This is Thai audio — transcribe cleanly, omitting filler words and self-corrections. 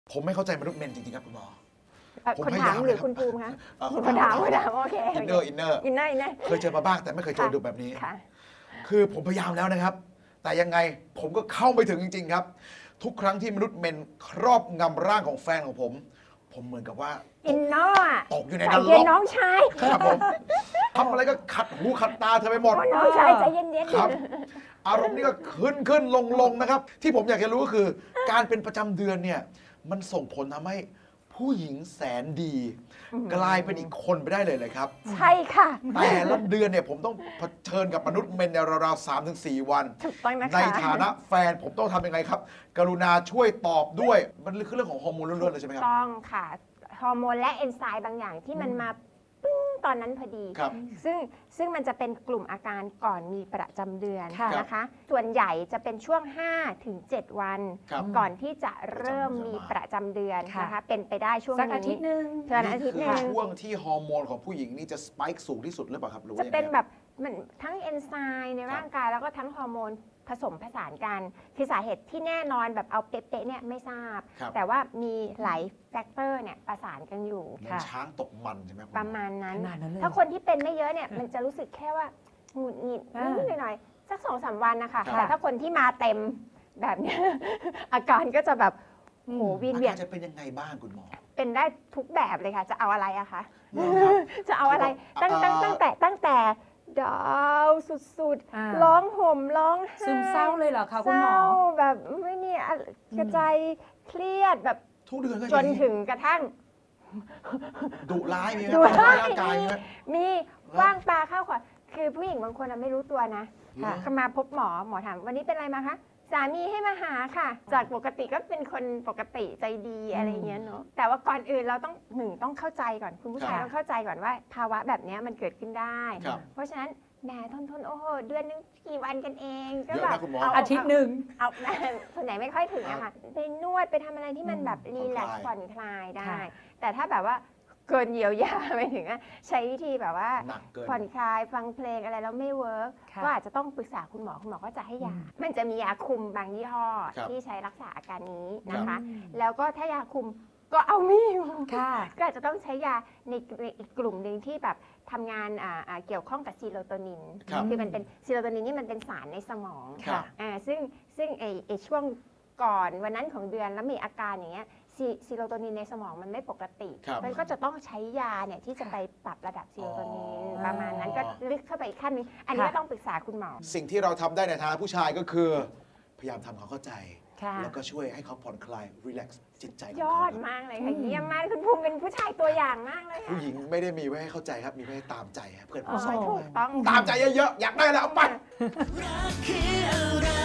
ผมไม่เข้าใจมนุษย์เมนจริงๆครับคุณหมอคนถามหรือคุณภูมิคะคนถามโอเคอินเนอร์เคยเจอมาบ้างแต่ไม่เคยเจอดูแบบนี้คือผมพยายามแล้วนะครับแต่ยังไงผมก็เข้าไม่ถึงจริงๆครับทุกครั้งที่มนุษย์เมนครอบงำร่างของแฟนของผมเหมือนกับว่าอินเนอร์ตกอยู่ในนรกน้องชายครับผมทำอะไรก็ขัดหูขัดตาเธอไปหมดน้องชายใจเย็นๆครับอารมณ์นี่ก็ขึ้นลงนะครับที่ผมอยากจะรู้ก็คือการเป็นประจำเดือนเนี่ยมันส่งผลทำให้ผู้หญิงแสนดีกลายเป็นอีกคนไปได้เลยครับใช่ค่ะแต่ละเดือนเนี่ยผมต้องเผชิญกับมนุษย์เมนในราวๆ 3-4 วันถูกต้องนะคะในฐานะแฟนผมต้องทำยังไงครับกรุณาช่วยตอบด้วยมันคือเรื่องของฮอร์โมนล้วนๆเลยใช่ไหมครับต้องค่ะฮอร์โมนและเอนไซม์บางอย่างที่มันมาปึ้งตอนนั้นพอดีซึ่งมันจะเป็นกลุ่มอาการก่อนมีประจำเดือนนะคะส่วนใหญ่จะเป็นช่วง 5-7 วันก่อนที่จะเริ่มมีประจำเดือนนะคะเป็นไปได้ช่วงนี้อาทิตย์นึงช่วงที่ฮอร์โมนของผู้หญิงนี่จะสปายค์สูงที่สุดหรือเปล่าครับจะเป็นแบบมันทั้งเอนไซม์ในร่างกายแล้วก็ทั้งฮอร์โมนผสมผสานกันคือสาเหตุที่แน่นอนแบบเอาเป๊ะๆเนี่ยไม่ทราบแต่ว่ามีหลายแฟกเตอร์เนี่ยประสานกันอยู่ช้างตกมันใช่ไหมประมาณนั้นถ้าคนที่เป็นไม่เยอะเนี่ยมันจะรู้สึกแค่ว่าหงุดหงิดนิดหน่อยสัก 2-3 วันนะคะแต่ถ้าคนที่มาเต็มแบบนี้อาการก็จะแบบโหวินเวียนจะเป็นยังไงบ้างคุณหมอเป็นได้ทุกแบบเลยค่ะจะเอาอะไรอะคะจะเอาอะไรตั้งแต่ดาวสุดๆร้องห่มร้องไห้ซึมเศร้าเลยเหรอคะคุณหมอแบบไม่มีกระจายเครียดแบบทุกเดือนจนถึงกระทั่งดุร้ายมีไหมร่างกายมีว่างปลาข้าวขวดคือผู้หญิงบางคนไม่รู้ตัวนะเขามาพบหมอถามวันนี้เป็นอะไรมาคะสามีให้มาหาค่ะจากปกติก็เป็นคนปกติใจดีอะไรเงี้ยเนาะแต่ว่าก่อนอื่นเราต้องเข้าใจก่อนคุณผู้ชายต้องเข้าใจก่อนว่าภาวะแบบนี้มันเกิดขึ้นได้เพราะฉะนั้นแหมทนโอ้โหเดือนนึงกี่วันกันเองก็แบบอาทิตย์หนึ่งเอาส่วนใหญ่ไม่ค่อยถึงอะค่ะไปนวดไปทำอะไรที่มันแบบรีแลกซ์ผ่อนคลายได้แต่ถ้าแบบว่าเกินเยียวยาไปถึงใช้วิธีแบบว่าผ่อนคลายฟังเพลงอะไรแล้วไม่เวิร์กก็อาจจะต้องปรึกษาคุณหมอก็จะให้ยามันจะมียาคุมบางยี่ห้อที่ใช้รักษาอาการนี้นะคะแล้วก็ถ้ายาคุมก็เอาไม่อยู่ก็อาจจะต้องใช้ยาในอีกกลุ่มหนึ่งที่แบบทำงานเกี่ยวข้องกับซีโรโทนินคือมันเป็นซีโรโทนินนี่มันเป็นสารในสมองซึ่งไอช่วงก่อนวันนั้นของเดือนแล้วมีอาการอย่างเงี้ยซีโรโทนินในสมองมันไม่ปกติมันก็จะต้องใช้ยาเนี่ยที่จะไปปรับระดับซีโรโทนินประมาณนั้นก็ลึกเข้าไปอีกขั้นนึงอันนี้ก็ต้องปรึกษาคุณหมอสิ่งที่เราทำได้ในฐานะผู้ชายก็คือพยายามทำความเข้าใจแล้วก็ช่วยให้เขาผ่อนคลายรีแลกซ์จิตใจยอดมากเลยค่ะเยี่ยมมากคุณภูมิเป็นผู้ชายตัวอย่างมากเลยผู้หญิงไม่ได้มีไว้ให้เข้าใจครับมีไว้ให้ตามใจเพื่อนผู้ชายถูกต้องตามใจเยอะๆอยากได้แล้วเอาไป